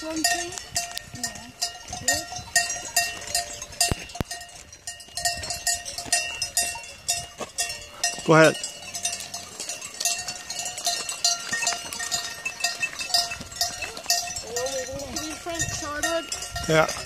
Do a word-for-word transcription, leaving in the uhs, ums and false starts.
one too? Yeah. Good. Go ahead. Front started. Yeah.